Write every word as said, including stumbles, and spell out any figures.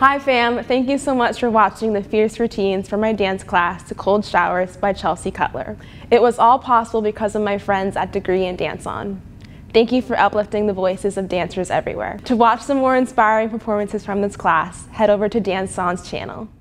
Hi fam, thank you so much for watching the fierce routines from my dance class to Cold Showers by Chelsea Cutler. It was all possible because of my friends at Degree and DanceOn. Thank you for uplifting the voices of dancers everywhere. To watch some more inspiring performances from this class, head over to DanceOn's channel.